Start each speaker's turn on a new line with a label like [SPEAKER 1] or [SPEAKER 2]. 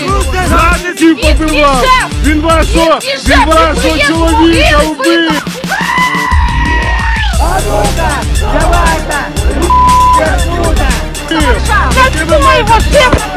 [SPEAKER 1] Зрадників побивав! Він вашого чоловіка вбив!
[SPEAKER 2] А ну-ка, давай-ка!
[SPEAKER 1] Ти!
[SPEAKER 2] Заткнуй его всем!